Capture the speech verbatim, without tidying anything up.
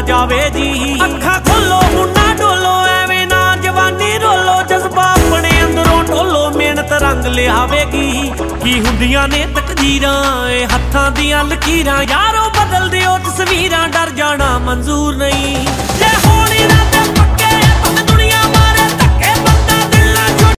जावे जी। अखा खोलो मुन्ना डोलो एवें ना जवानी रोलो, जज्बा अपने अंदरों ढोलो मेहनत रंग लियावेगी। की हुंदियां ने तकदीरां ए हत्थां दियां लकीरां, यारो बदल दिओ तस्वीरां डर जाना मंजूर नहीं। जे होनी ना